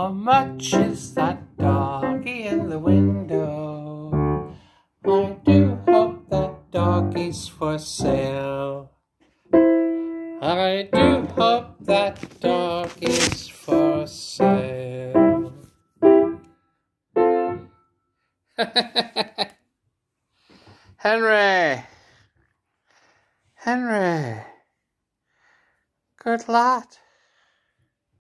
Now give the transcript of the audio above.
How much is that doggy in the window? I do hope that doggy's for sale. I do hope that dog is for sale. Henry! Henry! Good lad.